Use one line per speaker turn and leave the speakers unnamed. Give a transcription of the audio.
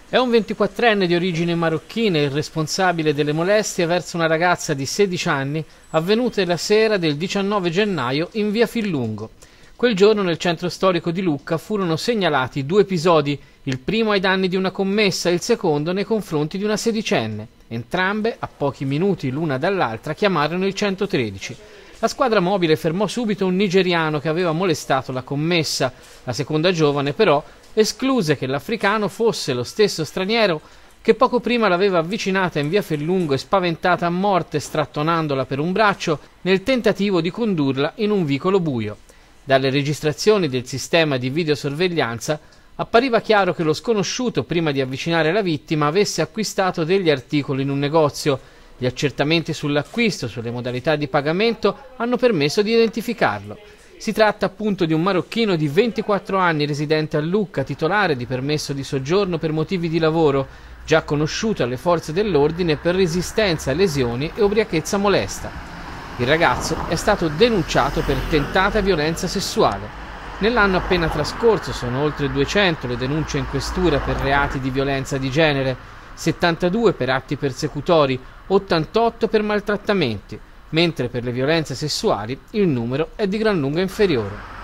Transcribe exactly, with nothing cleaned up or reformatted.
È un ventiquattrenne di origine marocchina il responsabile delle molestie verso una ragazza di sedici anni avvenute la sera del diciannove gennaio in via Fillungo. Quel giorno nel centro storico di Lucca furono segnalati due episodi, il primo ai danni di una commessa e il secondo nei confronti di una sedicenne. Entrambe, a pochi minuti l'una dall'altra, chiamarono il centotredici. La squadra mobile fermò subito un nigeriano che aveva molestato la commessa. La seconda giovane, però, escluse che l'africano fosse lo stesso straniero che poco prima l'aveva avvicinata in via Fillungo e spaventata a morte strattonandola per un braccio nel tentativo di condurla in un vicolo buio. Dalle registrazioni del sistema di videosorveglianza appariva chiaro che lo sconosciuto, prima di avvicinare la vittima, avesse acquistato degli articoli in un negozio. Gli accertamenti sull'acquisto e sulle modalità di pagamento hanno permesso di identificarlo. Si tratta appunto di un marocchino di ventiquattro anni residente a Lucca, titolare di permesso di soggiorno per motivi di lavoro, già conosciuto alle forze dell'ordine per resistenza a lesioni e ubriachezza molesta. Il ragazzo è stato denunciato per tentata violenza sessuale. Nell'anno appena trascorso sono oltre duecento le denunce in questura per reati di violenza di genere, settantadue per atti persecutori, ottantotto per maltrattamenti, mentre per le violenze sessuali il numero è di gran lunga inferiore.